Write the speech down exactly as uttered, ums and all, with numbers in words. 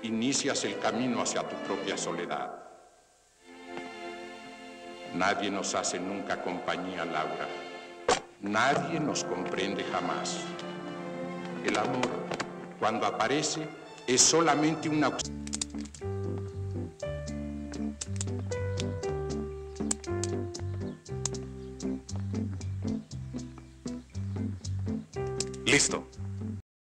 inicias el camino hacia tu propia soledad. Nadie nos hace nunca compañía, Laura. Nadie nos comprende jamás. El amor, cuando aparece, es solamente una... Listo.